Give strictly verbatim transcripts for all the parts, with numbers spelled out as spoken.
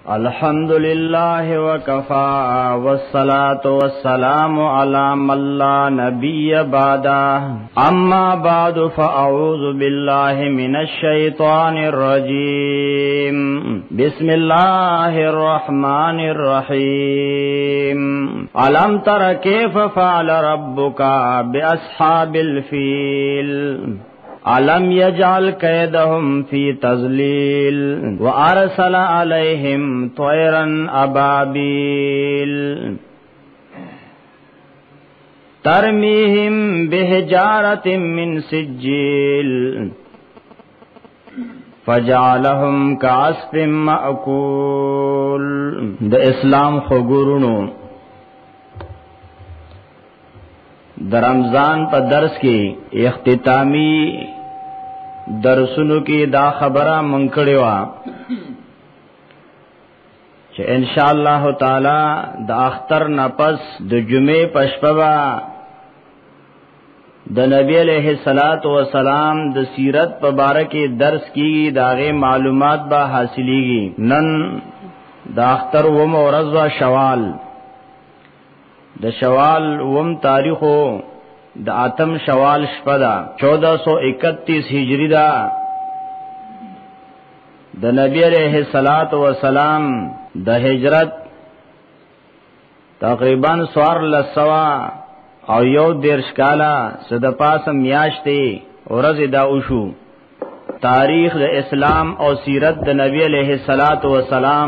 الحمد لله وكفى والصلاة والسلام على من لا نبي بعده أما بعد فأعوذ بالله من الشيطان الرجيم بسم الله الرحمن الرحيم ألم تر كيف فعل ربك بأصحاب الفيل علم يجعل كيدهم في تضليل وارسل عليهم طيرا ابابيل ترميهم بحجارة من سجيل فجعلهم كعصف مأكول. د اسلام خګورونو د رمضان په درس کې اختتامی درسونو کې دا خبره مونږ کړې و چې ان شاء الله تعالی د اختر نفس د جمعې پښپوا د نبی علیہ الصلات والسلام د سیرت په باره کې درس کیږي، داغه معلومات به حاصلېږي. نن د اختر و مورز شوال د شوال وم تاریخو د اتم شوال شپدا چودہ سو اکتیس ہجری دا د نبی علیہ الصلات والسلام د ہجرت تقریبا سوار لسوا او یو دیرش کالا صد پاسم میاشتی ورځ دا وشو. تاریخ د اسلام او سیرت د نبی علیہ الصلات والسلام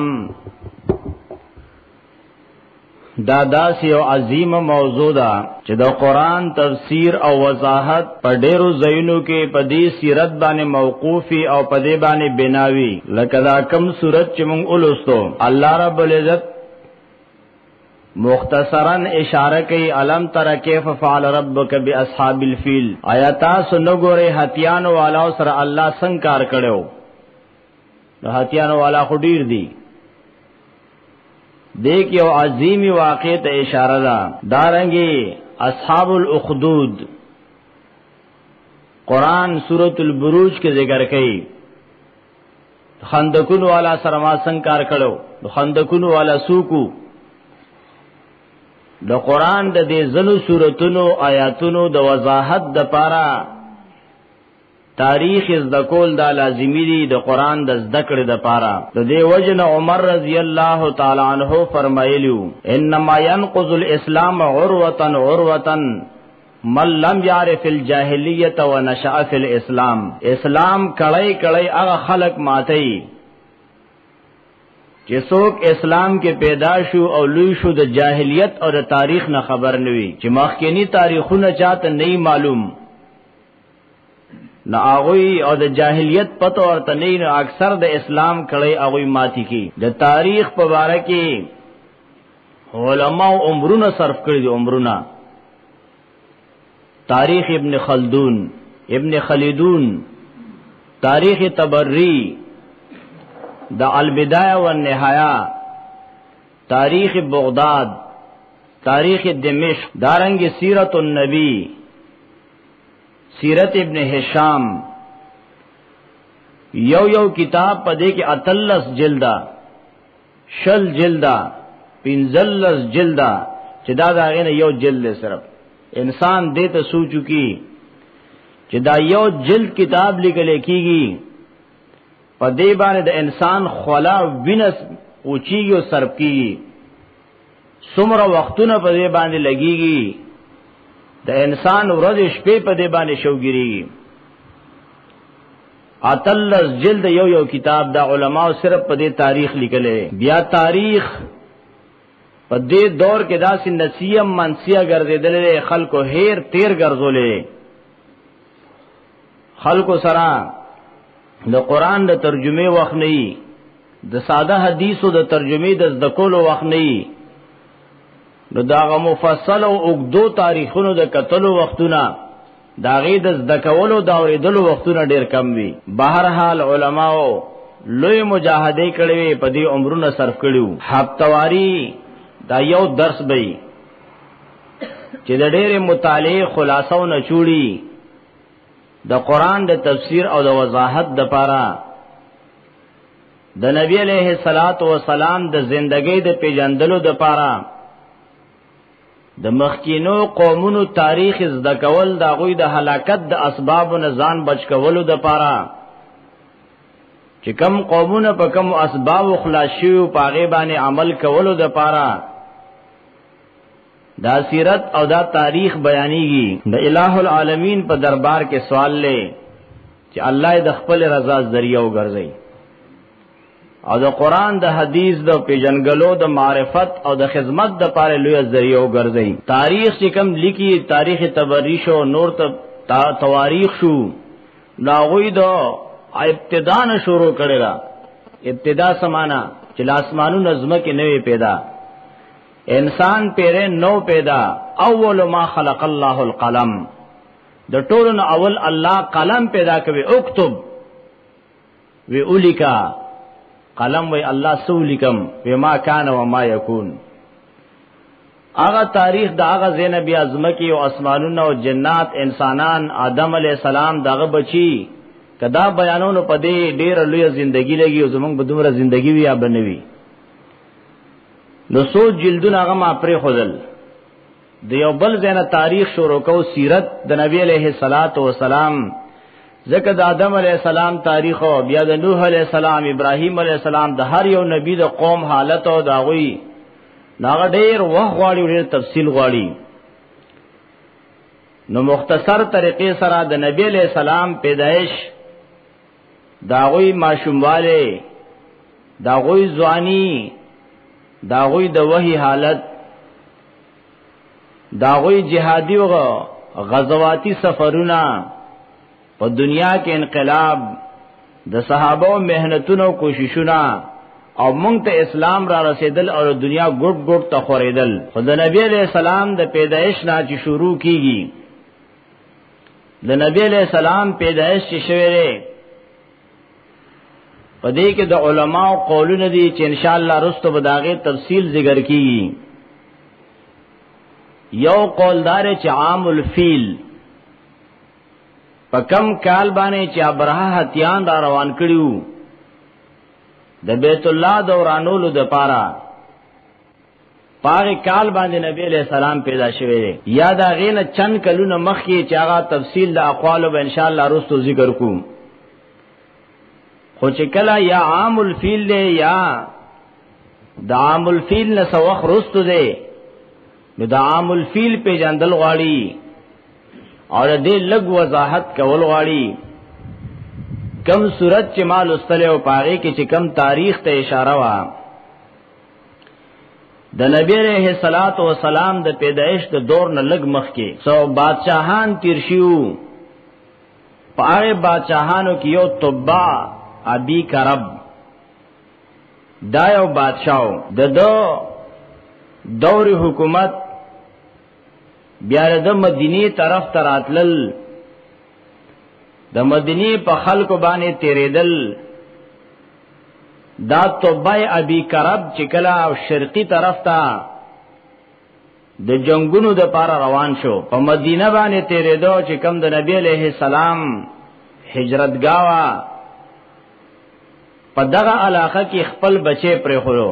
دا داسی او عظیم موضوع دا چې د قرآن تفسیر او وضاحت په ډیرو ځایونو کې په دې سیرت باندې موقوفي او په دې باندې بناوي. لکه دا کم سورت چې موږ ولوستو الله رب العزت مختصرا اشاره کوي علم تر کیف فعل ربک باصحاب الفیل. آیات سنګوري هتیانو والا سره الله څنګه کار کړو. د هتیانو والا خو ډیر دي. دیکھ یو عظیمی واقع ته اشاره ده. دارنګي اصحاب الاخدود قرآن سورۃ البروج کې ذکر کړي. خندقون والا سره ما څنګه کار کړو. خندقون والا سوکو د قرآن د دې زلو سوراتونو آیاتونو د وضاحت د پاره تاریخ از د کول دا لازمی دی د قران د ذکر د پاره. د دې وجنه عمر رضی الله تعالی عنہ فرمایلیو انما ينقض الاسلام عروه عروه من لم يعرف الجاهلیت ونشأ في الاسلام. اسلام کړای کړای هغه خلق ماتي چې څوک اسلام کې پیدا شو او لوی شو د جاهلیت او د تاریخ نه خبر نوي، چې مخکینی تاریخونه چاته نه معلوم نہ آغوی او د جاہلیت پتو ورته نه نو اکثر د اسلام کړي آغوی ماتی کی. د تاریخ په باره کې علماء عمرونه صرف کړي دي. عمرونه تاریخ ابن خلدون، ابن خلدون، تاریخ تبری، د البدایه والنهایه، تاریخ بغداد، تاریخ دمشق، دارنګ سیرت النبی، سیرت ابن هشام. یو یو کتاب پدې کې اتلس جلدا، شل جلدا، پنځلس جلدا، چې دا داغه نه یو جلد صرف انسان دې ته سوچو کی چې دا یو جلد کتاب لیکل کېږي پدې باندې د انسان خلا وینس اوچیږي او صرف کېږي. څومره وختونه پدې باندې لګيږي د انسان ورځ شپې په دې باندې شوګيري. اتلس جلد یو یو کتاب دا علماء صرف په دې تاریخ لیکلې. بیا تاریخ په دې دور کې داسې نسیم منسیه ګرځیدلې، خلکو هیر تیر ګرځولې، خلکو سره د قران د ترجمه وخت نه، د ساده حدیثو د ترجمه د ذکولو وخت نه، نو داغه مفصل او اوږدو تاریخونو د کتلو وختونه، داغه د ذکولو دا اوریدلو وختونه ډیر کم وي. بهر حال علماو لوی مجاهده کړي په دې عمرونه صرف کړیو. هفتواری دا یو درس به چې د ډېر مطالعه خلاصو نه چوړي د قران د تفسیر او د وضاحت د پاره د نبی علیہ الصلات والسلام د زندګۍ د پیژندلو د پاره د مخکینو قومونو تاریخ زده کول د غوی د هلاکت د اسباب او نزان بچ کولو د پاره چې کم قومونه په کم اسباب خلاصي او پاغه باندې عمل کولو د پاره دا سیرت او دا تاریخ بیانېږي د الٰه العالمین په دربار کې سوال لې چې الله د خپل رضا ذریعہ وګرځي او د قران د حدیث د پیژنګلو د معرفت او د خدمت د پاره لوی ذریعہ وګرځي تاریخ چې کوم لیکي تاریخ تبری شو نور ته تواریخ شو ناغوی د ابتدا نه شروع کړي را ابتدا سمانا چې لاسمانو نظم کې نوې پیدا انسان پیره نو پیدا اول ما خلق الله القلم د ټولو اول الله قلم پیدا کوي اكتب وی اولیکا قلم وی الله سولیکم وما کان و ما یکون اغه تاریخ د اغه زینب اعظم کی او اسمانونو او جنات انسانان آدم علی السلام دغه بچی کدا بیانونو پدې ډیر لوی ژوندۍ لګي او زمونږ بدومره ژوندۍ وی یا بنوي نو سو جلدون هغه ما پرې خدل د یو بل زینه تاریخ شروع کو سیرت د نبی علیہ الصلات والسلام ذکر د آدم علیہ السلام تاریخ او بیا د نوح علیہ السلام ابراهیم علیہ السلام د هر یو نبی د قوم حالت او داوی ناغه ډیر وخت غواړي ډیر تفصیل غواړي نو مختصر طریقې سره د نبی علیہ السلام پیدائش داوی ماشومواله داوی ځواني داوی د وحی حالت داوی جهادي او غزواتی سفرونه په دنیا کې انقلاب د صحابه مهنتونو کوششونه او مونږ ته اسلام را رسیدل او دنیا ګډ ګډ ته خوریدل خدای نبی علیہ السلام د پیدایش نه چې شروع کیږي د نبی علیہ السلام پیدایش چې شوه په دې کې د علماو قولونه دي چې ان شاء الله رستو بداغه تفصیل ذکر کیږي یو قولدار چې عام الفیل په کم کال باندې چې ابراه هتیان را روان کړیو د بیت الله دورانولو د پاره پاره کال باندې نبی علیہ السلام پیدا شوه یا دا غینه چند کلونه مخکې چې هغه تفصیل د اقوال به ان شاء الله رستو ذکر کوم خو چې کله یا عام الفیل له یا د عام الفیل نه سوخ رستو ده نو د عام الفیل په جندل غواړي اور دې لګ وضاحت کول غواړي کم صورت چې مال استله او پاره کې چې کم تاریخ ته اشاره وا د نبی رحمه الصلات والسلام د پیدایش د دور نه لګ مخ کې سو بادشاہان تیر شیو پاره بادشاہانو کې یو تبع ابي کرب دا یو بادشاہو د دو دور حکومت بیا د مدینی طرف تراتلل د مدینی په خلکو باندې تیرېدل دا توبای ابي کرب چې کله او شرقي طرف ته د جنگونو د پار روان شو په مدینه باندې تیرېدو چې کم د نبی عليه السلام هجرتګاوا په دغه علاقه کې خپل بچي پرې خورو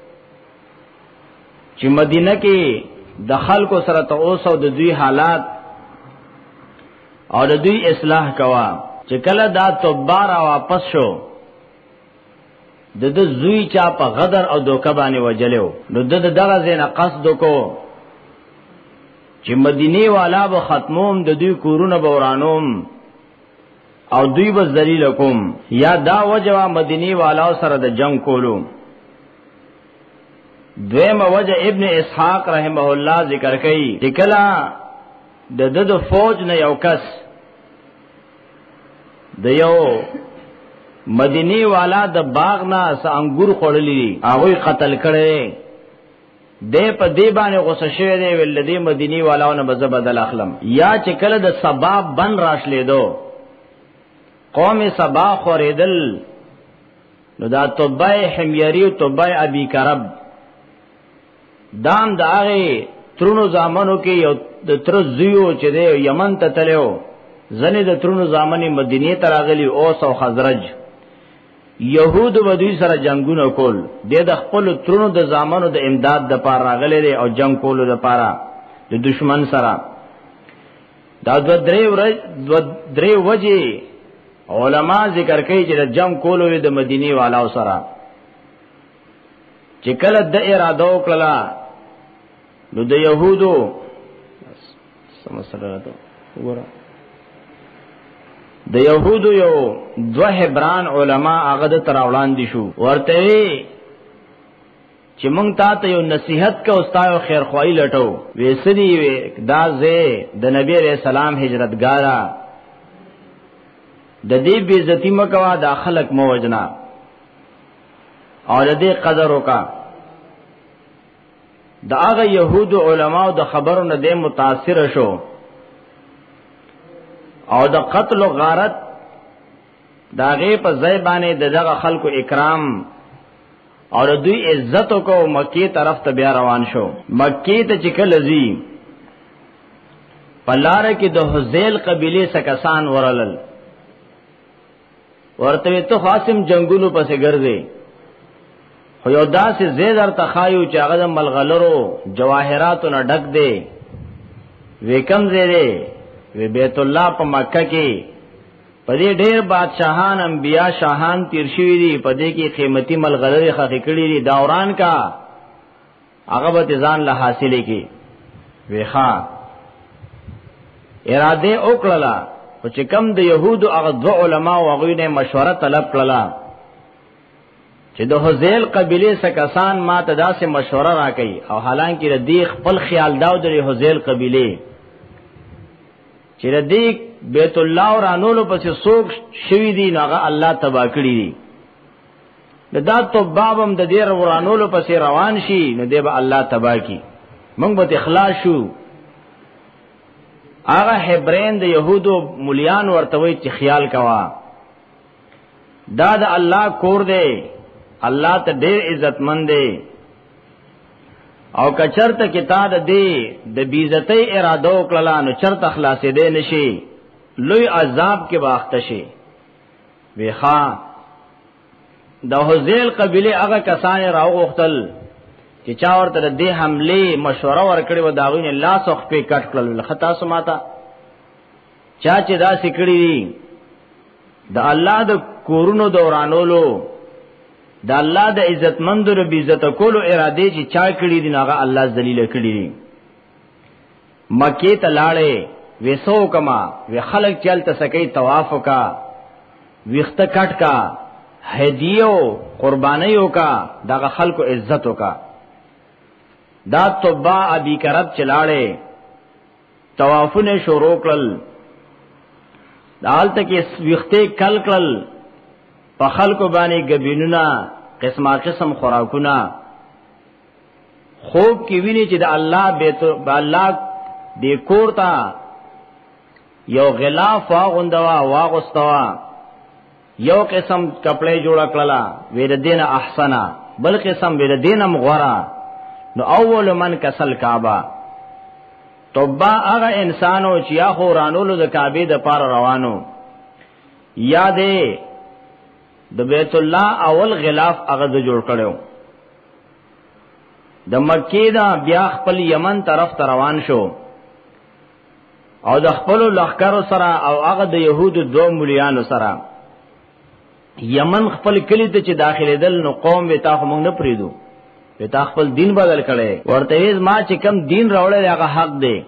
چې مدینه کې د خلکو سره تاسو د دوی حالات او د دوی اصلاح کوا چې کله دا توبار واپس شو د د زوی چا په غدر او دوکه باندې وجلو نو د دغه زین قصد کو چې مدینه والا به ختموم د دوی کورونه بورانوم او دوی به ذلیل کوم یا دا وجوا مدینه والا سره د جنگ کولو دویم وجه ابن اسحاق رحمه الله ذکر کوي چې کلا د د فوج نه یو کس د یو مدینی والا د باغ نه انګور خړلې هغه قتل کړي د په دی باندې غوسه شوی دی ول دی مدینی والاونه به بدل اخلم یا چې کله د سباب بن راشلې دو قوم سبا خوریدل نو دا توبای حمیری او توبای ابي کرب دام داغه ترونو زامنو کې یو د تر زیو چې د یمن ته تلو زنه د ترونو زامنې مدینه ته راغلي اوس او خزرج يهود و دوی سره جنگونه کول د خپل ترونو د زامنو د امداد د پاره راغلي دي او جنگ کولو د پاره د دشمن سره دا دو درې ورځ دو درې وجه علما ذکر کوي چې د جنگ کولو د مدینه والو سره چې کله د اراده وکړه نو د يهودو سمسره ده وګوره د يهودو یو دوه هبران علما هغه د تراولان دي شو ورته چې مونږ ته یو نصيحت کا استاد خیر خوای لټو وېسدي دا زه د نبی رسول سلام هجرتګارا د دې بے عزتی مکوا د خلق موجنا او د دې قدر وکا دا هغه يهود علماء د خبرو نه د متاثر شو او د قتل او غارت دا غي په ځای باندې دغه خلکو اکرام او دوی عزت کو مکی طرف ته بیا روان شو مکی ته چکل زی پلار کې د حذیل قبیله سکسان ورلل ورته ته خاصم جنگونو پسې ګرځي خو یو داسې زیدر تخایو چې هغه د ملغلرو جواهراتو نه ډک دی وکم زیره وی بیت الله په مکه کې پدې ډېر بادشاہان انبیا شاهان تیر شوی دي پدې کې قیمتي ملغلرې خخې کړې دي دوران کا هغه به ځان له حاصلې کې ویخا اراده وکړه او چې کم د يهودو هغه دو علما او هغه نه مشوره طلب کړه چې د حذیل قبیله سکسان ما ته داسې مشوره راکړي او حالانکه ردی خپل خیال داو د حذیل قبیله چې ردی بیت الله اور انولو پسې سوق شوی دي ناغه الله تبا کړی دي دا تو بابم د دې ورانولو پسې روان شي نو دی به الله تبا کی موږ به اخلاص شو هغه هبرین د يهودو مليان ورتوي چې خیال کوا دا د الله کور دی الله ته ډېر عزتمن دی او کچرته کتاب دی د بیزتی اراده وکړه نو چرته خلاصې دی نشي لوی عذاب کې واخته شي ویخا د حذیل قبیله هغه کسان راوغختل چې چا ورته د حمله مشوره ورکړي و داغوینه لاس وخ په کټ کړل خطا سماتا چا چې دا سکړي د الله د کورونو دورانولو د الله د عزتمندو رب عزت کولو اراده چې چا کړی دي هغه الله ذلیل کړی دي مکه ته لاړې وسو کما وی خلق چلته سکی طواف کا ویخته کټ کا هدیو قربانیو کا دغه خلکو عزتو کا دا توبا ابي کرب چلاړې طوافونه شروع کړل دالته کې ویخته کل کل په خلکو باندې غبینونه قسمه قسم خوراکونه خوب کې ویني چې د الله بیت الله د کور ته یو غلاف واغوندوا واغستوا یو قسم کپڑے جوړ کړلا ویر دینه احسنا بل قسم ویر دینه مغورا نو اول من کسل کعبه توبا هغه انسانو چې یا خورانولو د کعبه د پار روانو یادې د بیت الله اول غلاف هغه د جوړ کړو د مکې دا بیا خپل یمن طرف ته روان شو او د خپل لخر سره او هغه د يهودو دوه مليانو سره یمن خپل کلی ته چې داخله دل نو قوم وتا هم نه پریدو وتا خپل دین بدل کړي ورته ما چې کم دین راوړل هغه حق دی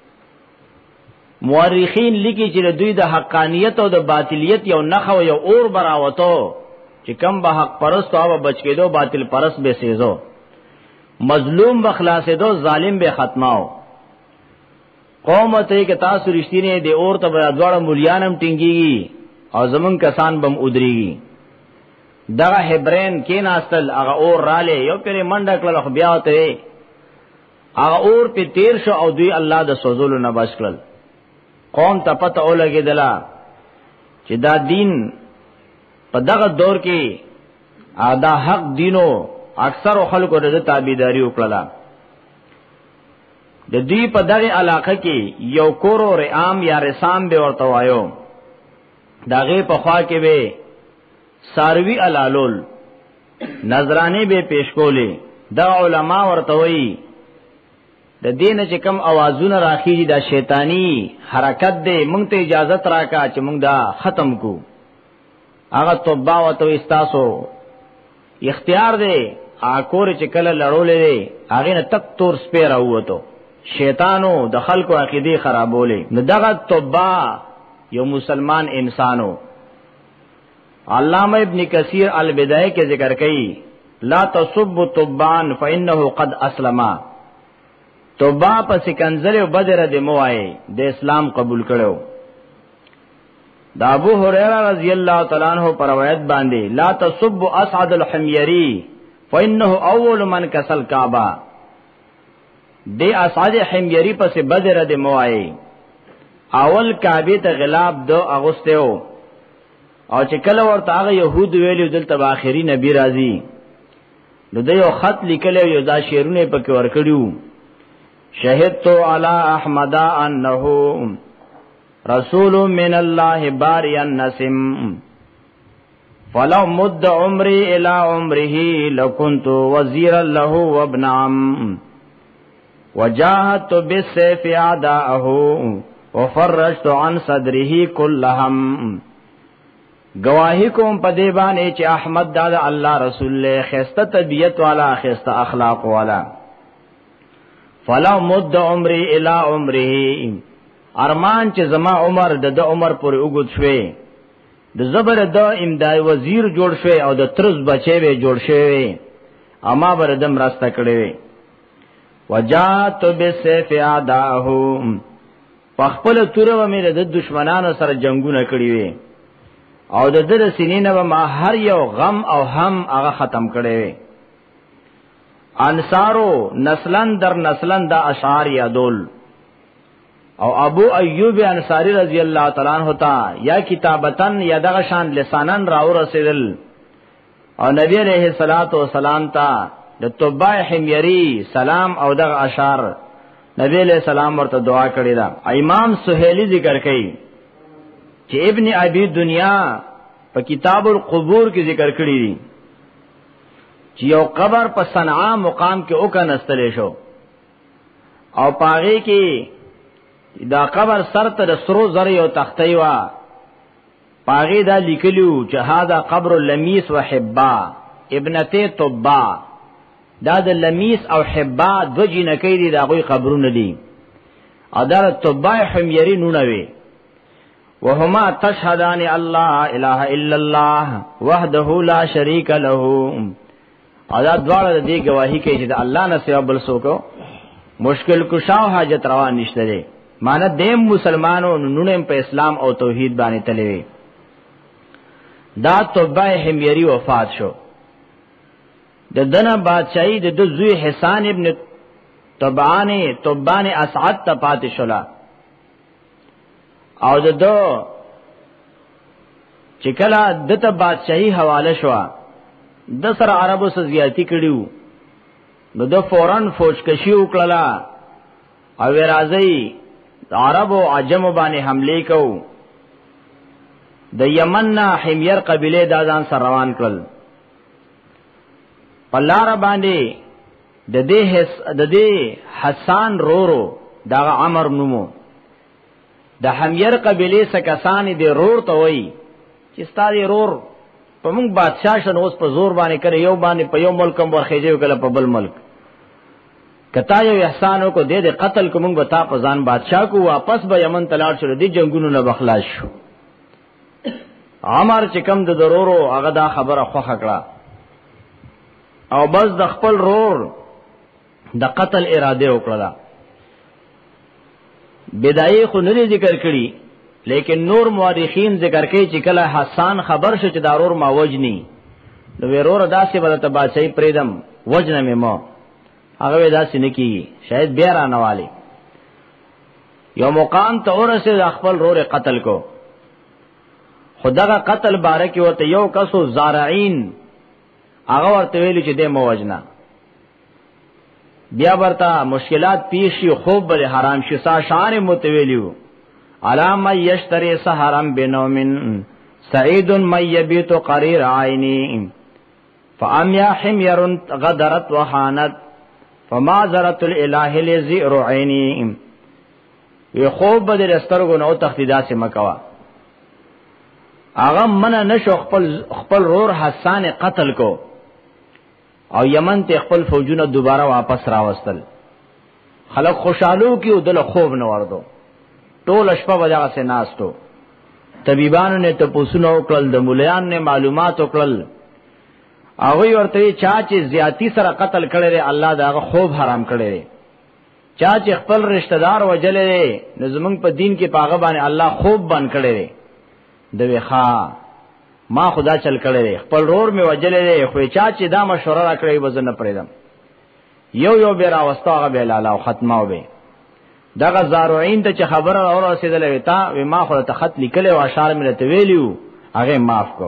مورخین لیکي چې دوی د حقانیت او د باطلیت یو نخو یو اور براوتو چې کم به حق پرست او بچ کېدو باطل پرست به سيزو مظلوم بخلاصې دو ظالم به ختماو قوم ته کې تاسو رښتینه دی اور ته بیا دواړه مليانم ټینګيږي او زمون کسان بم ودرېږي دغه هبرین کې ناستل هغه اور رااله یو پرې منډه کړل خو بیا ته هغه اور په تیر شو او دوی الله د سوزولو نه بچ کړل قوم ته پته ولګېدلا چې دا دین په دغه دور کې ادا حق دینو اکثر خلکو د تابعداري وکړه د دې په دغه علاقه کې یو کورو رعام یا رسام به ورته وایو داغه په خوا کې به ساروی علالول نظرانی به پیش کولی دا علما ورتوي د دین چې کم اوازونه راخیږي دا شیطانی حرکت دی مونږ ته اجازه راکا چې مونږ دا ختم کو هغه توبه وته استاسو اختیار دی اکور چې کله لړولې دی هغه نه تک تور سپیرا وته شیطانو د خلکو عقیده خرابولې نو دغه توبه یو مسلمان انسانو علامہ ابن کثیر البدایہ کے ذکر کئی لا تصب تبان فانه قد اسلما توبہ په سکنزل او بدر د موای د اسلام قبول کړو دا ابو هريره رضی الله تعالی عنہ پر روایت باندې لا تصب اسعد الحميري فانه اول من کسل کعبه د اسعد حميري پس بدر د موای اول کعبه ته غلاب دو اغوستو او چې کله ورته هغه يهود ویلو دلته اخري نبی راضي نو د یو خط لیکل یو دا شعرونه پکې ورکړیو شهدت علی احمد انه رسول من الله باری النسم فلو مد عمري الى عمره لكنت وزيرا له وابن عم وجاهدت بالسيف اعداءه وفرجت عن صدره كل هم گواہی کوم په دی باندې چې احمد د الله رسول له خسته طبیعت والا خسته اخلاق والا فلا مد عمري الى عمره ارمان چې زما عمر د د عمر پورې وګد شوي د زبر د امدای وزیر جوړ شوي او د ترز بچي به جوړ شوي اما بردم راسته کړي وجات بسيف اعداءه پخپل تور و مې د دشمنانو سره جنگونه کړی وي او د در سینینه به ما هر یو غم او هم هغه ختم کړي انصارو نسلن در نسلن دا اشعار یادول او ابو ایوب انصاری رضی اللہ تعالی عنہ تا یا کتابتن یا دغه شان لسانن راو رسیدل او نبی علیہ الصلات والسلام تا د توبه حميري سلام او دغه اشعار نبی علیہ السلام ورته دعا کړی دا امام سہیلی ذکر کړي چې ابن ابي دنیا په کتاب القبور کې ذکر کړی دي چې یو قبر په صنعا مقام کې او کنستلې شو او پاغه کې دا قبر سر ته د سرو زری او تختې وا پاغه دا لیکلو چې هاذا قبر لمیس وحبا ابنته طبا دا د لمیس او حبا د جنکې دي دا غوي قبرونه دي اداره طبا حميري نونوي وهما تشهدان الله اله الا الله وحده لا شريك له ادا دواړه دې گواہی کوي چې الله نه سوا بل څوک مشکل کشاو حاجت روا نشته دي معنی دیم مسلمانو نونم په اسلام او توحید باندې تلوي دا توبه حميري وفات شو د دنه بادشاہي د زوی حسان ابن تبعان تبان اسعد ته پاتې شولا او د دو چې کله دته بادشاہي حواله شو د سره عربو سره زیاتی کړیو نو د فورن فوج کشي وکړه او راځي عربو عجم باندې حمله کو د یمن نه حمیر قبیله دازان سره روان کړل پلار باندې د دې د دې حسان رورو دا عمر نومو د حمیر قبیله سکسان دي رور ته وای چې ستاسو رور په موږ بادشاہ شنو اوس په زور باندې کړي یو باندې په یو ملک ورخېږي کله په بل ملک کتا یو احسانو کو دې دې قتل کوم به تا په ځان بادشاہ کو واپس به یمن تلاړ شو دي جنگونو نه بخلاص شو عمر چې کم د ضرورو هغه دا خبره خوخه کړه او بس د خپل رور د قتل اراده وکړه بدایي خو نه ذکر کړي لیکن نور مورخین ذکر کوي چې کله حسان خبر شو چې دارور ما وجني نو ورور داسې ولته بادشاہي پریدم وجنه مې مو هغه داسې نه کیږي شاید بیا را نواله یو مقام ته ورسه خپل رور قتل کو خدغه قتل بارک ورته یو کسو زارعين هغه ورته ویل چې د مو وجنا بیا ورته مشکلات پیش شي خوب بل حرام شي سا شان متویلیو علامه یشتری سحرم بنومن سعید من یبیت قریر عینی فامیا حمیر غدرت وحانت فما زرت الاله لزئر عینی. وی خوب بدر استرګو نو تختیدا سے مکوا اغه من نشو خپل خپل رور حسان قتل کو او یمن ته خپل فوجونه دوباره واپس راوستل. خلق خوشالو کی او دل خوب نه وردو ټول شپه وجا سے ناستو. طبيبانو نے ته پوسونو کړل د مولیان نے معلومات وکړل هغه ورته چا چې زیاتی سره قتل کړي الله داغه خوب حرام کړي چا چې خپل رشتہ دار وجلې نظمن په دین کې پاغه باندې الله خوب بند کړي دوی ښا ما خدا چل کړي خپل رور می وجلې خو چا چې دا مشوره را کړی وزن پرېدم یو یو بیره واستاغه به لاله او ختمه وبه دغه زاروعین ته چې خبره اور رسیدلې وتا و ما خو ته خط لیکل او اشعار مې ته ویلیو هغه معاف کو.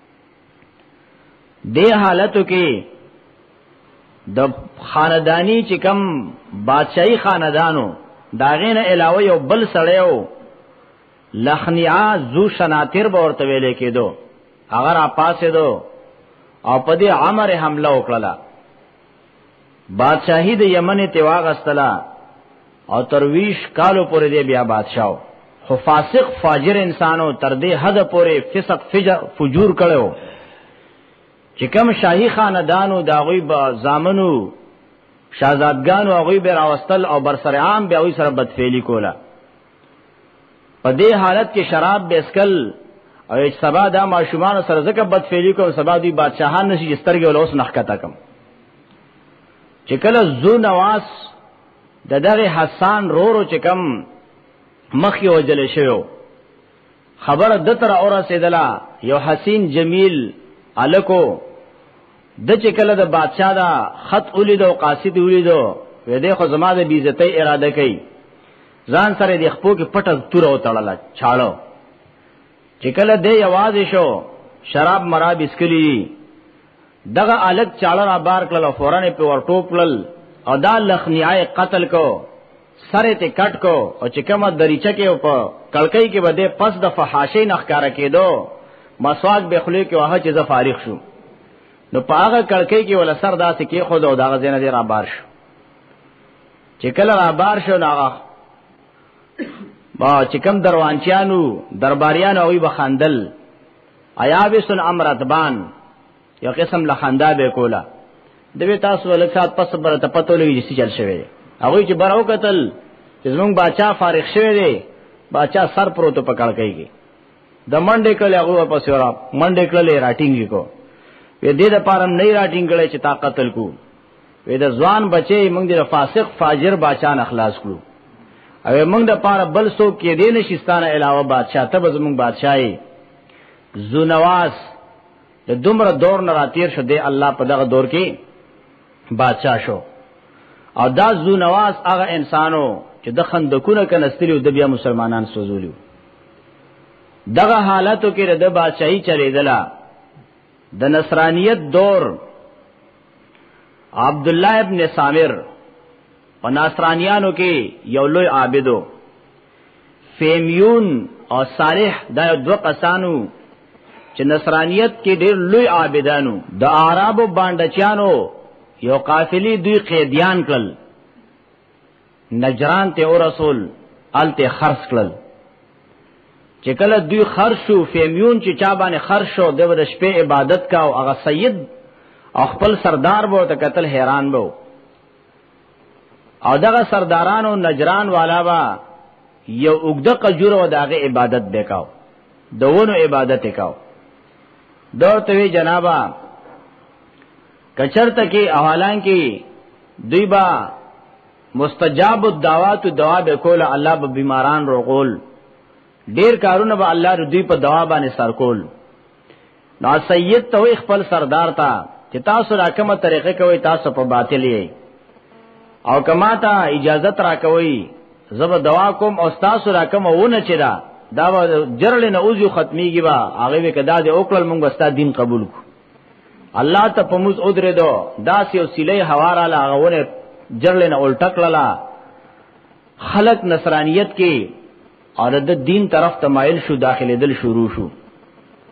دې حالتو کې د خاندانی چې کم بادشاہي خاندانو داغې نه علاوه یو بل سړیو لخنیا زو شناتر به ورته ویلې کېدو اگر اپاسه دو او په دې عمر حمله وکړه. بادشاہي د یمن ته واغستلا او ترویش کالو پورې دی بیا بادشاہو خو فاسق فاجر انسانو تر دې حد پورې فسق فجور کړو چې کوم شاهي خاندانو داغوی با زامنو شاهزادګانو هغه به راوستل او برسر عام به وي سره بدفعلی کوله. په دې حالت کې شراب به اسکل او سبا دا ماشومان سره زکه بدفعلی کوم سبا دی بادشاہان نشي سترګې ولوس نخکتا کم چې کله زو نواز د دغه حسان رورو چې کم مخی وجل شوی خبر د تر اوره سیدلا یو حسین جمیل الکو د چې کله د بادشاہ دا خط ولید او قاصد ولید و دې خو زما د بیزتی اراده کوي ځان سره د خپو کې پټه تور او تړل چاړو چې کله دې आवाज شو شراب مراب اسکلی دغه الک چاړه را بار کړل فوران په ور ټوپل او دا لخنیای قتل کو سره ته کټ کو او چې کومه دریچه کې په کلکې کې بده پس د فحاشې نخکاره کېدو مسواک به خلی کې واه چې ز فارغ شو نو پاغه کلکې کې ول سر داسې کې خود او دغه زینه دی را بار شو چې کله را بار شو ناغه با چې کوم دروانچیانو درباریانو وي بخندل ایابسن امرتبان یو قسم لخندا به کولا دوی تاسو ولکات پس بر ته پتو لګی چې چل شوی هغه چې براو قتل چې زمونږ بادشاہ فارغ شوی دی بادشاہ سر پروت پکړ کایږي د منډې کله هغه پس ورا منډې کله راټینګ کو وې دې د پارم نه راټینګ کړي چې تا قتل کو وې د ځوان بچي موږ د فاسق فاجر بادشاہ نه خلاص کړو او موږ د پاره بل څوک کې دې نشستانه علاوه بادشاہ ته زمونږ بادشاہي زو نواز د دومره دور نه راتیر شو دی الله په دغه دور کې بادشاہ شو او دا زو نواز هغه انسانو چې د خندقونه کنستلیو د بیا مسلمانان سوزولیو دغه حالاتو کې د بادشاہي چلیدلا د نصرانیت دور عبد الله ابن سامر او نصرانیانو کې یو لوی عابدو فیمیون او صالح دا دو کسانو چې نصرانیت کې ډېر لوی عابدانو د عربو باندچانو یو قافلی دوی قیدیان کړل نجران ته او رسول الته خرڅ کړل چې کله دوی خرڅ شو فیمیون چې چا باندې خرڅ شو د شپې عبادت کا او هغه سید او خپل سردار وو ته قتل حیران وو او دغه سردارانو نجران والا با یو وګد قجور او دغه عبادت وکاو دونو عبادت وکاو دورته وی جنابا کچرته کې احوالان کې دوی با مستجاب الدعوات دعا به کول الله به بیماران روغول ډیر کارونه به الله دوی په دعا باندې سر کول نو سید ته خپل سردار تا چې تاسو راکمه طریقې کوي تاسو په باطل یې او کما ته اجازه را کوي زب دعا کوم او تاسو راکمه ونه چیرې دا جرل نه اوځو ختميږي با هغه وکدا د اوکل مونږ وستا دین قبول کو الله ته پموز او درې دو داس یو سیلې حواره لا غوونه جرل نه الټکړه خلق نصرانیت کې اور د دین طرف تمایل شو داخله دل شروع شو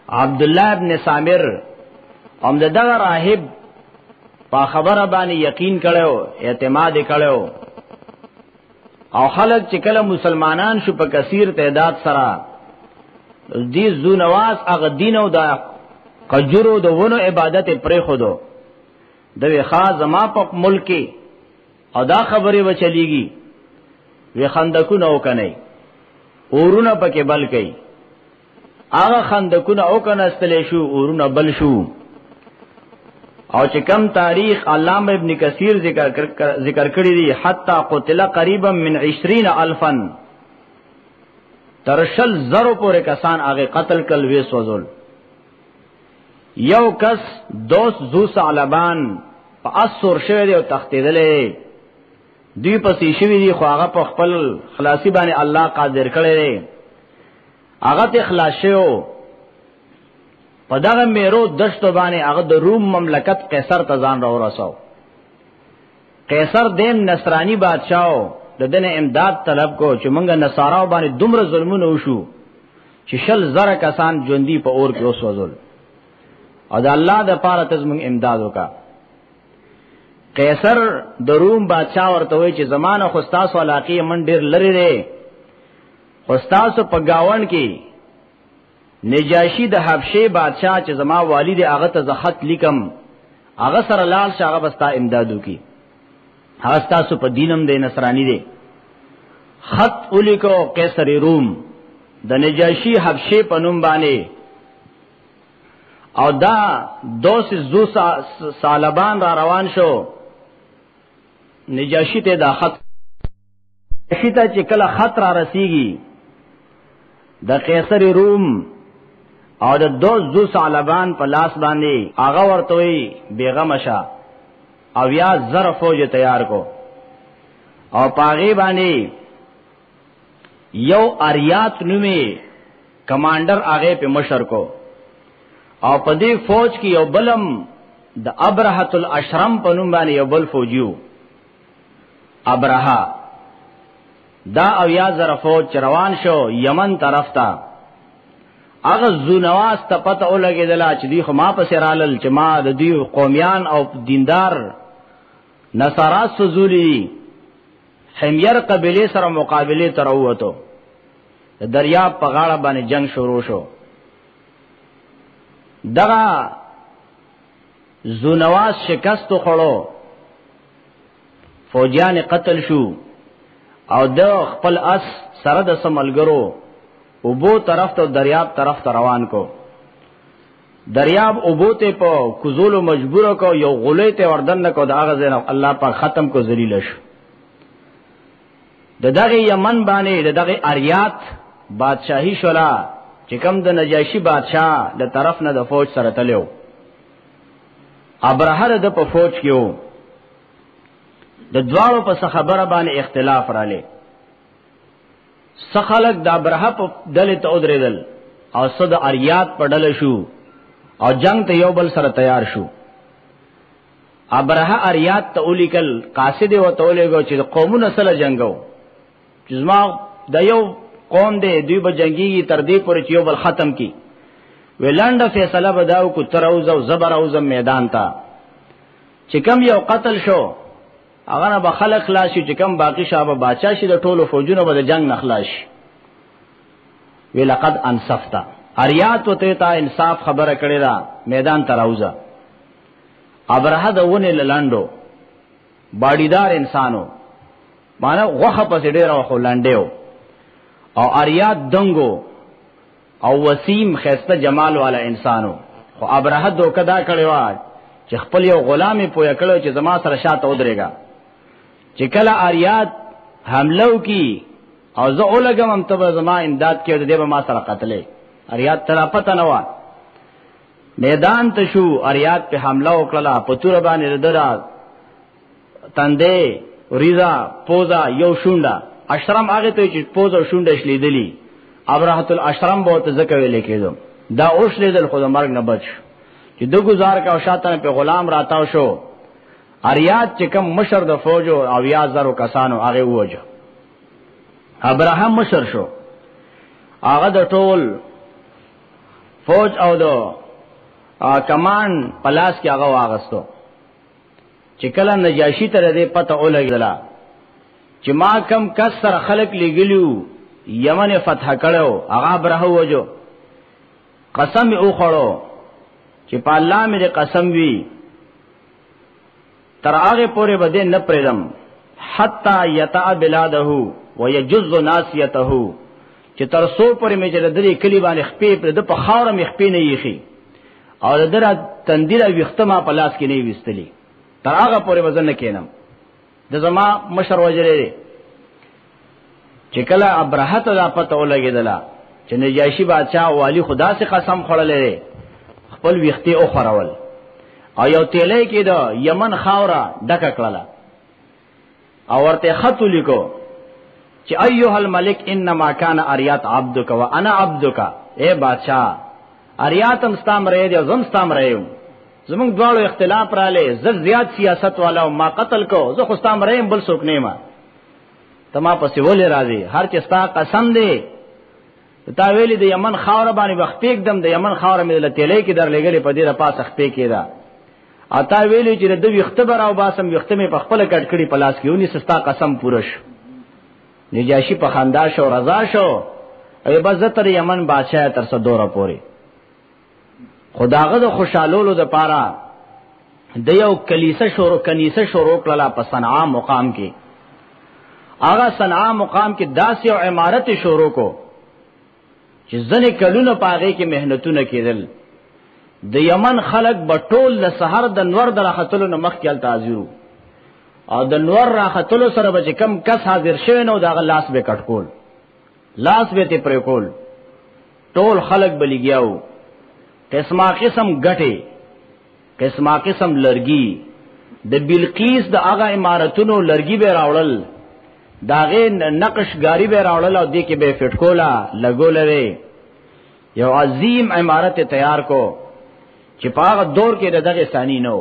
عبد الله ابن سامر هم دغه راهب په خبره باندې یقین کړو، اعتماد کړو، او خلک چې کله مسلمانان شو په کثیر تعداد سره دې زو نواز هغه دین او د قجرو د ونو عبادت پرې خودو د خاص زما په ملک او دا خبره و چلیږي وی خندقونه وکني اورونه پکې بل کوي، هغه خندقونه وکنه استلې شو اورونه بل شو. او چې کم تاریخ علامه ابن کثیر ذکر ذکر کړی دی حتی قتل قریبا من عشرین الفا ترشل زرو پورې کسان هغه قتل کل وی سوزول. یو کس دوست ذو ثعلبان په اسور شوی دی او تختیدلې دوی پسې شوی دی، خو هغه په خپل خلاصي باندې الله قادر کړی دی، هغه ته خلاص شو. په دغه میرو دشتو باندې هغه د روم مملکت قیصر ته ځان را ورساو. قیصر دیم نصرانی بادشاہو د دنه امداد طلب کو چې مونږه نصاراو باندې دومره ظلمونه وشو چې شل زره کسان ژوندۍ په اور کې وسوځول، او د الله د پاره ته زموږ امداد وکا. قیصر د روم بادشاہ ورته وی چې زمانه خو تاسو علاقې من ډیر لری دی، خو تاسو په گاون کې نجاشی د حبشه بادشاہ چې زما والد هغه ته خط لیکم، هغه سره لال شاغه بستا امدادو کی، هغه تاسو په دینم د نصرانی دی. خط ولیکو قیصر روم د نجاشی حبشه په نوم باندې، او دا دوس زو سالبان را روان شو. نجاشی ته دا خط نجاشی ته چې کله خط را رسیږي د قیصر روم او د دوس زو سالبان په لاس باندې هغه ورته وی بیغم شه او یا زر فوج تیار کو، او پاغي باندې یو اریات نومي کمانډر هغه په مشر کو، او په دې فوج کې یو بلم د ابرهۃ الاشرم په نوم باندې یو بل فوجیو ابرها. دا او یا زر فوج روان شو یمن طرف ته. هغه زونواز ته پته ولګیدل چې دی خو ما په سرالل چې ما د دوی قومیان او دیندار نصارات سوزولی حمیر قبیله سره مقابله تر وته. د دریاب په غاړه باندې جنگ شروع شو. دغه زونواز شکست خورو، فوجیان قتل شو، او د خپل اس سره د سملګرو اوبو طرف ته دریاب طرف ته روان کو. دریاب اوبو ته په کوزولو مجبور کو، یو غولې ته وردن کو، دا غزه الله پاک ختم کو، ذلیل شو. د دغه یمن باندې د دغه اریات بادشاہي شولا چې کوم د نجاشی بادشاہ د طرف نه د فوج سره تلو. ابرهه د په فوج کېو، د دواړو په خبره باندې اختلاف رااله. سخلق د ابرهه په دله ته ودرېدل او صد اریات په ډله شو او جنگ ته یو بل سره تیار شو. ابرهه اریات ته ولیکل، قاصد و تولېګو چې قومونه سره جنگو، چې زما د یو قوم دی دوی به جنگي تر دې پورې چې یو بل ختم کی. ویلانډه فیصله بداو کو تر اوزو زبر اوزم میدان تا چې کم یو قتل شو هغه نه به خلق خلاص شي، چې کم باقی شابه بادشاہ شي د ټولو فوجونو به د جنگ نخلاص. وی لقد انصفتا، اریات وته تا انصاف خبره کړی دا، میدان ته راوځه. ابرهه د ونه لاندو باډیدار انسانو، معنی غوخه پس ډیر او لاندېو، او اریات دنګو او وسیم خسته جمال والا انسانو. خو ابرهه دوکه دا کړی و چې خپل یو غلامي پویا کړو چې زما سره شاته ودرېګا، چې کله اریات حملو کی او زه اولګم هم ته زما امداد کې دې به ما سره قتلې. اریات تر پته نه و، میدان ته شو، اریات په حمله وکړه، په تور باندې درا تندې ریزا پوزا یو شونډه اشرم هغه ته چې پوزا شونډه شلیدلی. ابرهۃ الاشرم به ته زکه ویل کېدو، دا اوس لیدل خو د مرګ نه بچ چې دو گزار کا او شاته په غلام راتاو شو. اریات چې کم مشر د فوج او یا زرو کسانو هغه وجه ابراهیم مشر شو، هغه د ټول فوج او دو کمان پلاس کې هغه واغستو چې کله نجاشی ته دې پته ولګلا چې ما کم کسر خلق لګلیو یمن فتح کړو هغه برهو وجو قسم او خړو چې په الله مې قسم وی تر هغه پورې بده نه پرېدم حتا یتا بلاده ويجز ناسیته چې تر سو پورې مې چې د دې کلی باندې خپې پر د په خاور مې خپې نه یخي او دره تندیره وختما په لاس کې نه وستلی تر هغه پورې وزن کینم د زما مشر وجره چې کله ابرهه ته پته ولګیدله چې نجاشی بادشاہ والی خدا سے قسم خړلې خپل وختي او خړول او یو تیلې کې د یمن خاورا ډکه کړله او ورته خط لیکو چې ایها الملک انما کان اریات عبدک وانا عبدک اے بادشاہ اریاتم ستام رہے دی زم ستام رہے زمونږ دواړو اختلاف را لې زر زیات سیاست والا ما قتل کو زه خو ستام رہے بل څوک نه ما تما پسې ولې راځي هر چې ستا قسم دی تا ویلې د یمن خاور باندې وخت एकदम د یمن خاور مې له تیلې کې در لګلې په دې د پاسه خپې کېدا اتا ویلې چې د دوی اختبار او باسم وختمه په خپل کټکړي پلاس کې ونی سستا قسم پورش نجاشی په خندا شو رضا شو ای بزتر یمن بادشاہ تر څو دوره پوري خداغه د خوشالولو د پاره د یو کلیسه شروع کنيسه شروع کړه په صنعا مقام کې آغا صنعا مقام کې داسې او عمارت شروع کو چې ځنې کلونه پاغه کې مهنتونه کېدل د یمن خلق بټول له سحر د نور د راختلو نه مخ کې التازیو او د نور راختلو سره به کم کس حاضر شوی نو داغه لاس به کټکول لاس به ته پرې کول ټول خلق بلیګیاو قسمه قسم غټي قسمه قسم لرګي د بلقیس د هغه عمارتونو لرګي به راوړل داغه نقشګاری به راوړل او دې کې به فټکولا لګولې یو عظیم عمارت تیار کو چې په هغه دور کې دغه ثاني نو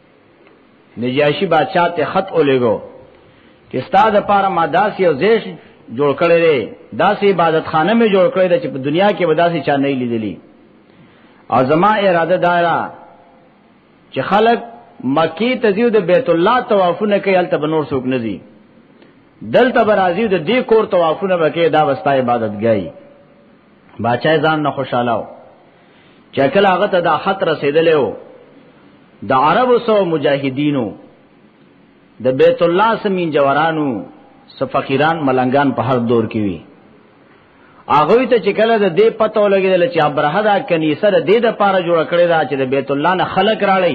نجاشی بادشاہ ته خط ولېګو چې ستاد لپاره ما داسې او زیش جوړ کړی دی داسې عبادت خانه مې جوړ کړی دی چې په دنیا کې وداسې چا نه لیدلی او زما اراده دارا چې خلق مکی ته زیو د بیت الله طوافونه کوي الته بنور څوک نه زی دلته برازیو د دې کور طوافونه وکي دا وستا عبادت گئی بادشاہ ځان نه خوشاله چې کله هغه ته دا خط رسیدلې د عربو سو مجاهدینو د بیت الله سمین جوارانو سو فقیران ملنګان په هر دور کې وي هغه ته چې کله د دې پته ولګیدل چې ابرهه دا کنيسه د دې د پاره جوړ کړی دا چې د بیت الله نه خلق راړي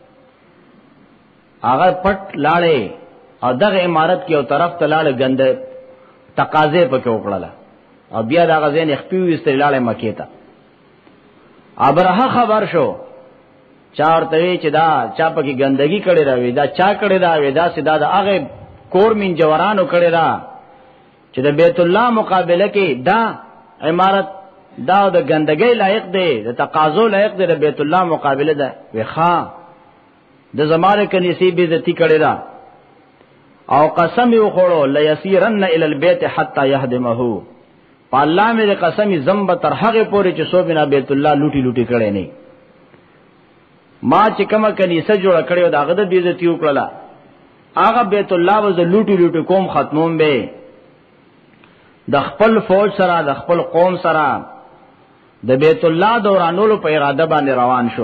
هغه پټ لاړې او دغه عمارت کې یو طرف ته لاړ غند تقاضې پکې وکړه او بیا دا غزين خپې وستې لاړې مکې ته ابرهه خبر شو چارته چې دا چا پکې ګندګي کړي راوي دا چا کړي دا وې دا سیدا دا هغه کور من جوارانو کړي را چې د بیت الله مقابله کې دا عمارت دا د ګندګي لایق دی د تقاضو لایق دی د بیت الله مقابله ده وخا د زماره کنيسي به عزت کړي را او قسم یو خورو لا یسیرن الی البیت حتا یهدمه الله مې قسم زمب تر هغه پورې چې سو بنا بیت الله لوټي لوټي کړي نه ما چې کومه کنيسه جوړ کړو دا غد دې عزت یو کړلا هغه بیت الله وز لوټي لوټي کوم ختموم به د خپل فوج سره د خپل قوم سره د بیت الله دورانولو په اراده باندې روان شو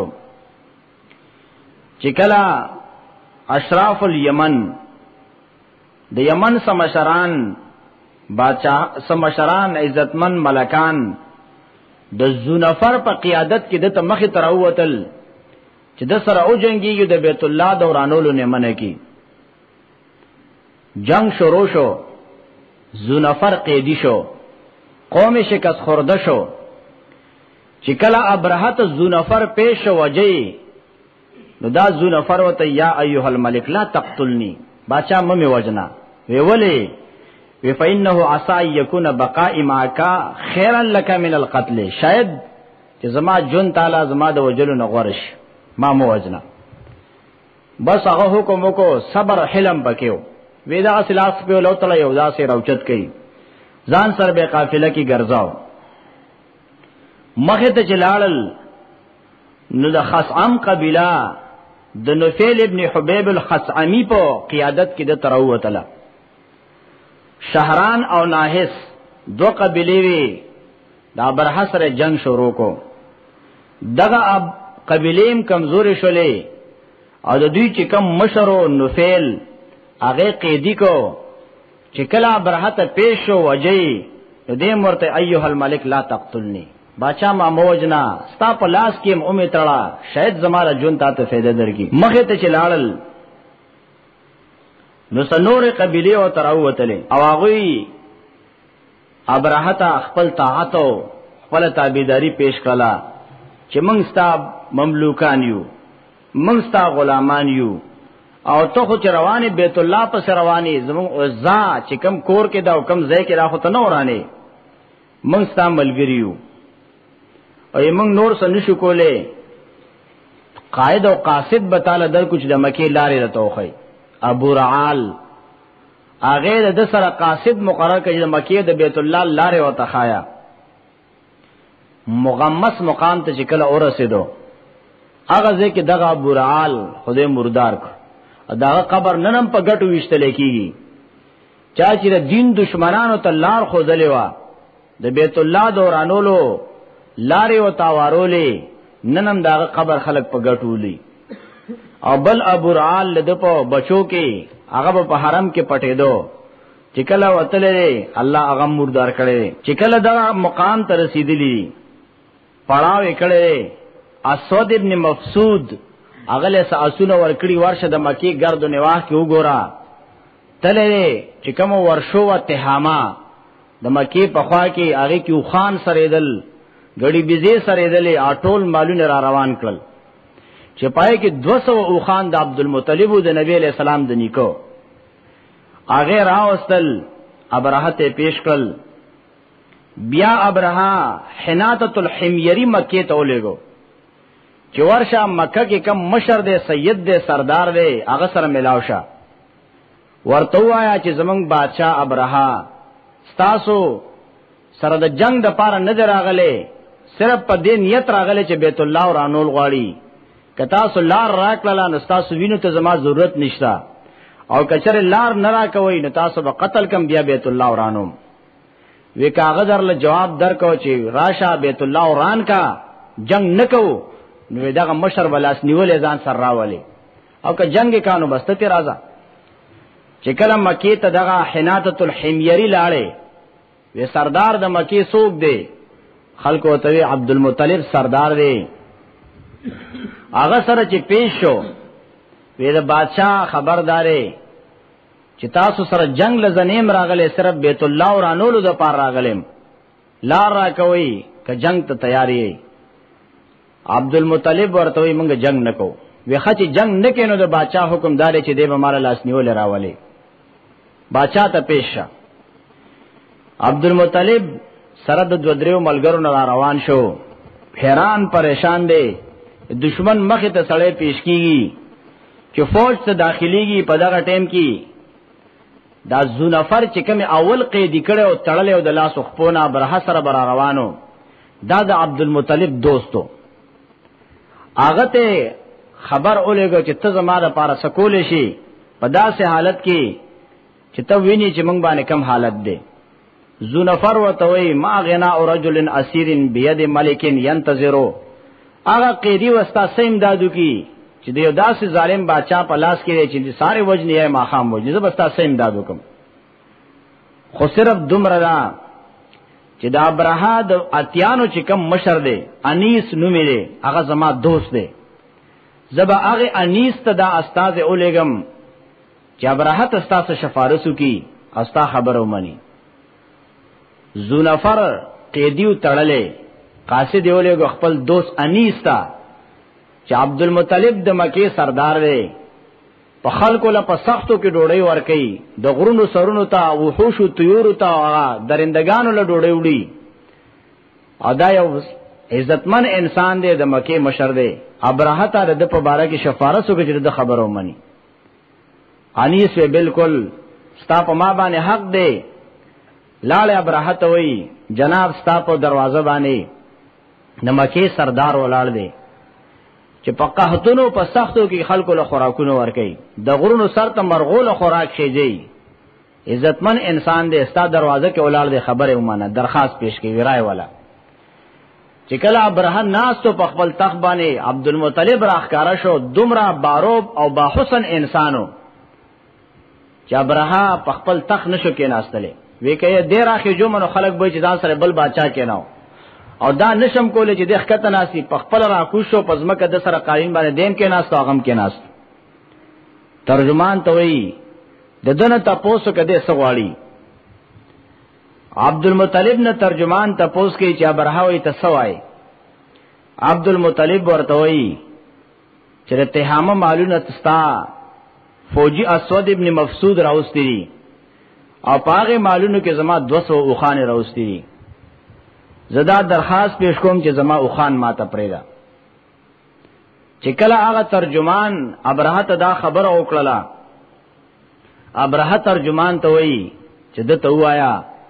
چې کله اشراف الیمن د یمن سمشران بادشاہ سمشران عزتمن ملکان د زونفر په قیادت کې د مخې تر اوتل چې د سره او جنگي د بیت الله دورانولو نه منه کی جنگ شروع شو زونفر قیدی شو قوم شکست خورده شو چې کله ابرهت زونفر پیش وجی نو دا زونفر وته یا ایها الملک لا تقتلنی بادشاہ مې وجنا وی ولی وی فإنه عسى يكون بقاء معك خيرا لك من القتل شاید چې زما جون تعالی زما د وجلو نغورش ما مو وجنا بس هغه حکم کو صبر حلم پکيو ودا اصلاح په لو تعالی یو دا سي روچت کئ ځان سره به قافله کې ګرځاو مخه ته چلاړل نو د خصعم قبیله د نفیل ابن حبیب الخصعمی په قیادت کې د تروتله شهران او ناحس دو قبیلې وی دا برح سره جنگ شروع کو دغه اب قبیلېم کمزوري شولې او د دوی چې کم مشرو نفیل هغه قیدی کو چې کله برحت پیش شو وجی دې مرته ایها الملک لا تقتلنی باچا ما موجنا ستا په لاس کې امه تړه شاید زماره جون ته فائدہ درکې مخه ته چلاړل نو سنور قبیله او تراوتلې او هغه ابراهتا خپل طاعت او خپل تابعداري پیش کړه چې موږ ستا مملوکان یو موږ ستا غلامان یو او ته خو چې رواني بیت الله په رواني زموږ عزا چې کم کور کې دا حکم ځای کې راخو ته نه ورانه موږ ستا ملګری یو او موږ نور څه نشو کولای قائد او قاصد بتاله در کچھ د مکی لارې راتوخی ابو رعال اغه د سره قاصد مقرر کړي د مکی د بیت الله لارې او تخایا مغمس مقام ته چکل اور رسیدو هغه ځکه دغه ابو رعال خدای مردار کړ داغه قبر ننم په ګټو وشتل کیږي چا چې د دین دشمنانو ته لار خوځلې وا د بیت الله دورانولو لارې او تاوارولې ننم داغه قبر خلق په ګټولې او بل ابو رعال لد په بچو کې هغه په حرم کې پټې دو چې کله وتلې الله هغه مردار کړي چې کله دا مقام ته رسیدلی پړاو کړي اسود ابن مفسود هغه له ساسونه ورکړي ورشه د مکی ګرد او نواح کې وګورا تلې چې کوم ورشو و تهاما د مکی په خوا کې هغه کې خان سریدل غړي بيزي سریدل اټول مالونه را روان کړل چې پای کې دو سو او خان د عبد المطلب د نبی علیہ السلام د نیکو هغه راوستل ابراهه ته پیش کړل بیا ابراهه حناتۃ الحمیری مکه ته ولېګو چې ورشه مکه کې کم مشر دے سید دے سردار دے هغه سره ملاو شه ورته وایا چې زمنګ بادشاہ ابراهه ستاسو سره د جنگ د پاره نه دراغله صرف په دې نیت راغله چې بیت الله ورانول غواړي کتا سو لار راکړه نو تاسو وینو ته زما ضرورت نشتا او کچره لار نه راکوي نو تاسو به قتل کم بیا بیت الله ورانوم وی کاغذ درله جواب درکو چې راشه بیت الله وران کا جنگ نکو نو دغه مشر بلاس نیولې ځان سره راولي او که جنگ کانو بس ته راځه چې کله مکی ته دغه حناتۃ الحمیری لاړې وی سردار د مکی سوق دی خلکو ته عبد المطلب سردار دی هغه سره چې پیش شو وی د بادشاہ خبردارې چې تاسو سره جنگ لزنیم راغله صرف بیت الله ورانولو د پار راغلم لار را کوي که جنگ ته تیاری عبد المطلب ورته وی موږ جنگ نکو وی خچ جنگ نکینو د بادشاہ حکم داري چې دی به مال لاس نیول راولي بادشاہ ته پیش شه عبد المطلب سره د دو دریو ملګرو نه روان شو حیران پریشان دی دشمن مخه ته سړی پیش کیږي چې فوج ته داخليږي په دغه ټیم کې دا زونفر چې کوم اول قیدی کړي او تړلې او د لاس خپونه برها سره بر روانو دا د عبد المطلب دوستو هغه ته خبر اولېګو چې ته زماره لپاره سکول شي په داسې حالت کې چې ته ویني چې موږ باندې کم حالت دی زونفر وتوي ما غنا او رجل اسیر بيد ملک ينتظرو هغه قیدی وستا سیم دادو کی چې دیو داسې ظالم بادشاہ په لاس کې چې ساره وجنی یې ماخام وجنی زبستا سیم دادو کوم خو صرف دومره دا چې دا برها د اتیانو چې کم مشر دی انیس نومې دی هغه زما دوست دی زبا هغه انیس ته دا استاد اولېګم چې برها ته تاسو شفارسو کی استا خبرو منی زونفر قیدیو تړلې قاصد اولېګو خپل دوست انیس تا چې عبد المطلب د مکی سردار دی په خلکو له په سختو کې ډوړی ور کوي د غرونو سرونو ته وحوش او طيور ته درندگانو له ډوړی وړي ادا یو عزتمن انسان دی د مکی مشر دی ابراهه ته د په باره کې شفارس وکړي د خبرو مني انیس وی بالکل ستا په ما باندې حق دی لاله ابراهه ته وی جناب ستا په دروازه باندې نمکه سردار ولاړ دی چې په قحطونو په سختو کې خلکو له خوراکونو ورکي د غرونو سر ته مرغول خوراک شيږي عزتمن انسان دې ستا دروازه کې ولاړ دی خبره ومانه درخواست پیش کوي رائے والا چې کله ابراهیم ناس ته په خپل تخت باندې عبدالمطلب راخکارا شو دومره باروب او باحسن انسانو چې ابراهیم په خپل تخت نشو کې ناستلې وی کوي ډیر اخی جو منو خلک به چې ځان سره بل بادشاہ کېناو او دا نشم کولې چې د خکته ناسي په خپل را کوشو پزمکه د سره قالین باندې دیم کې ناس تاغم کې ناس ترجمان ته وی د دنه تاسو کده سغواړي عبدالمطلب نے ترجمان تپوس کی چا برہاوی تسوای عبدالمطلب ورته وی چې تهامه معلومه تستا فوجي اسود ابن مفسود راوستي او پاغه معلومه کې زما دو سو اوخان راوستي زدا درخواست پیش کوم چې زما اوخان ماته پرېدا چې کله هغه ترجمان ابرهه ته دا خبر اوکړه ابرهه ترجمان ته وی چې دته وایا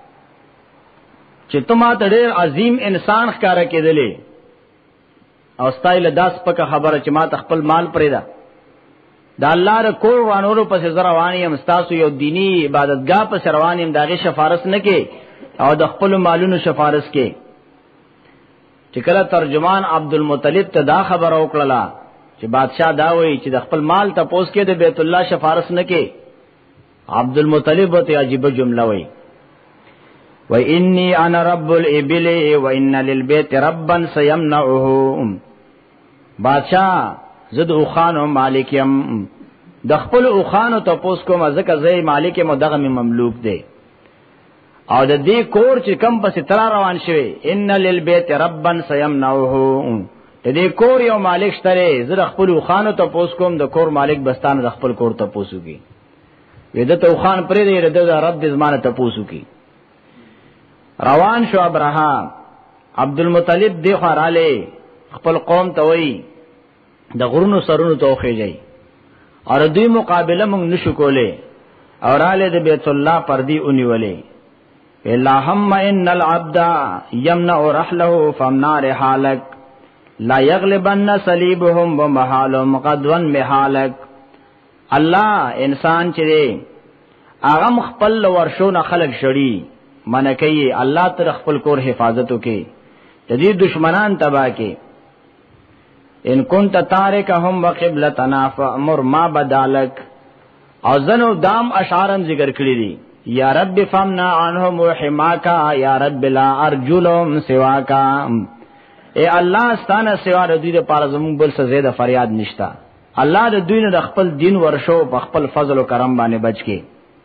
چې تما ته ډېر عظیم انسان ښکارا کېدلې او ستایل داس پکه خبره چې ما ته خپل مال پرېدا دا الله ر کور وانورو پس زروانی هم استاسو یو دینی عبادتګاه پس رواني هم داغه شفارس نه کې او د خپل مالونو شفارس کې چې کله ترجمان عبدالمطلب ته دا خبر وکړه چې بادشاہ دا وایي چې د خپل مال ته پوس کې د بیت الله شفارس نه کې عبدالمطلب ته عجیب جمله وایي و انی انا رب الابل و ان للبيت ربا سيمنعه بادشاہ زد او خان او مالک يم د خپل او خان ته پوس کوم ځکه زې مالک مدغه مملوک دی او د دې کور چې کم پس تر روان شوی ان للبيت ربا سيمنعه د دې کور یو مالک شته زد خپل او خان ته پوس کوم د کور مالک بستان د خپل کور ته پوسوږي وې د تو خان پرې دی د رب د زمانه ته پوسوږي روان شو ابراهام عبدالمطلب دی خواراله خپل قوم ته وی د غرونو سرونو ته خوږي اور دوی مقابله مونږ نشو کوله اوراله د بیت الله پردی اونیولې اللهم ان العبد يمنع رحله فمنع رحالك لا يغلبن صليبهم ومحالهم قدوان محالك الله انسان چې هغه مخبل ورشونه خلق شړی منکی الله تر خپل کور حفاظت وکي د دې دشمنان تبا کې ان كنت تارکهم وقبلتنا فامر ما بدالک او زنو دام اشعارم ذکر کړی دي یا رب فمنا عنهم وحماکا یا رب لا ارجلهم سواکا اے الله ستانه سوا د دې لپاره زموږ بل څه زیاده فریاد نشتا الله د دوی نه د خپل دین ورشو په خپل فضل او کرم باندې بچ کې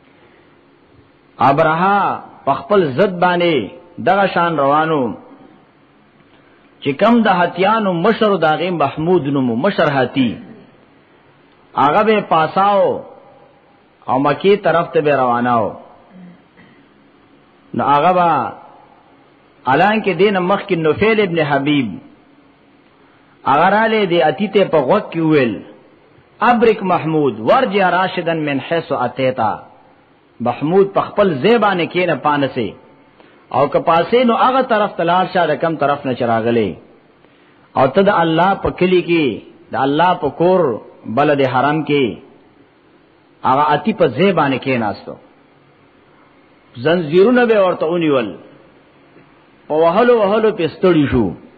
ابرها په خپل ضد باندې دغه شان روانو چې کم د هتیانو مشر داغه محمود نومو مشر هتی هغه به پاساو او مکی طرف ته به رواناو نو هغه با الان کې دین مخ کې نوفل ابن حبیب اگر علی دی اتیته په غوږ کې ویل ابرک محمود ورجع راشدن من حيث اتیتا محمود په خپل زیبانه کې نه پانسه او که پاسې نو هغه طرف تلار شه کم طرف نه چراغلې او ته د الله په کلی کې د الله په کور بلد حرام کې هغه اتی په زیبانه کې ناستو زنجیرونه به ورته اونیول په وهلو وهلو په ستړي شو